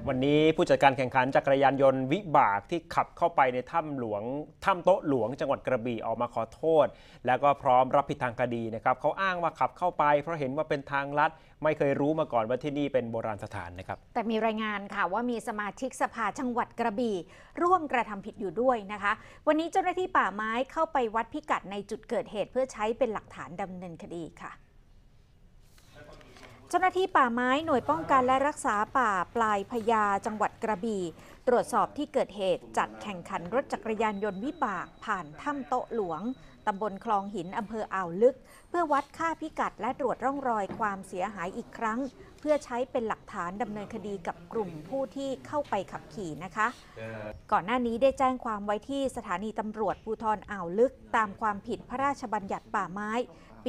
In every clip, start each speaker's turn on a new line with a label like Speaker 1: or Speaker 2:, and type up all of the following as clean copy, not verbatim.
Speaker 1: วันนี้ผู้จัดการแข่งขันจักรยานยนต์วิบากที่ขับเข้าไปในถ้ำโต๊ะหลวงจังหวัดกระบี่ออกมาขอโทษแล้วก็พร้อมรับผิดทางคดีนะครับเขาอ้างว่าขับเข้าไปเพราะเห็นว่าเป็นทางลัดไม่เคยรู้มาก่อนว่าที่นี่เป็นโบราณสถานนะครับ
Speaker 2: แต่มีรายงานค่ะว่ามีสมาชิกสภาจังหวัดกระบี่ร่วมกระทำผิดอยู่ด้วยนะคะวันนี้เจ้าหน้าที่ป่าไม้เข้าไปวัดพิกัดในจุดเกิดเหตุเพื่อใช้เป็นหลักฐานดำเนินคดีค่ะเจ้าหน้าที่ป่าไม้หน่วยป้องกันและรักษาป่าปลายพญาจังหวัดกระบี่ตรวจสอบที่เกิดเหตุจัดแข่งขันรถจักรยานยนต์วิบากผ่านถ้ำโต๊ะหลวงตำบลคลองหินอำเภออ่าวลึกเพื่อวัดค่าพิกัดและตรวจร่องรอยความเสียหายอีกครั้งเพื่อใช้เป็นหลักฐานดำเนินคดีกับกลุ่มผู้ที่เข้าไปขับขี่นะคะก่อนหน้านี้ได้แจ้งความไว้ที่สถานีตำรวจภูธรอ่าวลึกตามความผิดพระราชบัญญัติป่าไม้ปี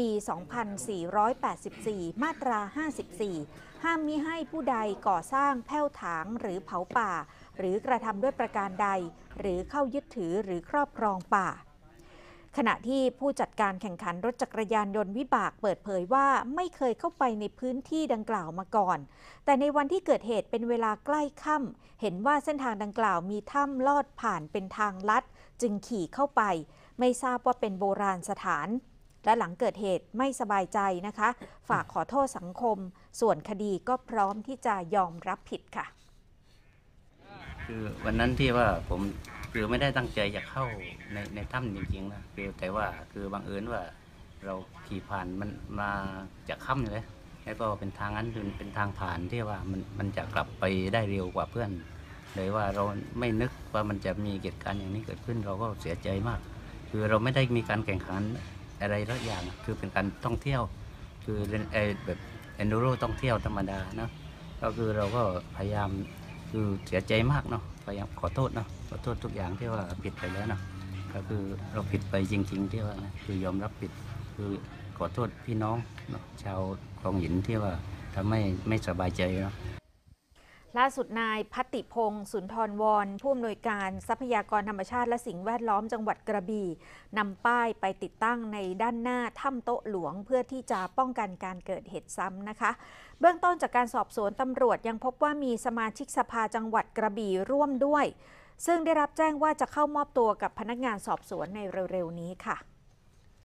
Speaker 2: 2484 มาตรา 54 ห้ามมิให้ผู้ใดก่อสร้างแผ้วถางหรือเผาป่าหรือกระทำด้วยประการใดหรือเข้ายึดถือหรือครอบครองป่าขณะที่ผู้จัดการแข่งขันรถจักรยานยนต์วิบากเปิดเผยว่าไม่เคยเข้าไปในพื้นที่ดังกล่าวมาก่อนแต่ในวันที่เกิดเหตุเป็นเวลาใกล้ค่ำเห็นว่าเส้นทางดังกล่าวมีถ้ำลอดผ่านเป็นทางลัดจึงขี่เข้าไปไม่ทราบว่าเป็นโบราณสถานและหลังเกิดเหตุไม่สบายใจนะคะฝากขอโทษสังคมส่วนคดีก็พร้อมที่จะยอมรับผิดค่ะ
Speaker 3: คือวันนั้นที่ว่าผมคือไม่ได้ตั้งใจจะเข้าในถ้ำจริงๆนะแต่ว่าคือบังเอิญว่าเราขี่ผ่านมันมาจากค่ำเลยแล้วก็เป็นทางนั้นเป็นทางผ่านที่ว่ามันจะกลับไปได้เร็วกว่าเพื่อนเลยว่าเราไม่นึกว่ามันจะมีเหตุการณ์อย่างนี้เกิดขึ้นเราก็เสียใจมากคือเราไม่ได้มีการแข่งขันอะไรสักอย่างคือเป็นการท่องเที่ยวคือแบบเอนดูโรท่องเที่ยวธรรมดานะก็คือเราก็พยายามคือเสียใจมากเนาะพยายามขอโทษเนาะขอโทษทุกอย่างที่ว่าผิดไปแล้วเนาะก็คือเราผิดไปจริงๆที่ว่านะคือยอมรับผิดคือขอโทษพี่น้องเนาะชาวคลองหินที่ว่าทำให้ไม่สบายใจเนาะ
Speaker 2: ล่าสุดนายพัตติพงศ์สุนทรวรผู้อำนวยการทรัพยากรธรรมชาติและสิ่งแวดล้อมจังหวัดกระบี่นำป้ายไปติดตั้งในด้านหน้าถ้ำโต๊ะหลวงเพื่อที่จะป้องกันการเกิดเหตุซ้ำนะคะเบื้องต้นจากการสอบสวนตำรวจยังพบว่ามีสมาชิกสภาจังหวัดกระบี่ร่วมด้วยซึ่งได้รับแจ้งว่าจะเข้ามอบตัวกับพนักงานสอบสวนในเร็วๆนี้ค่ะ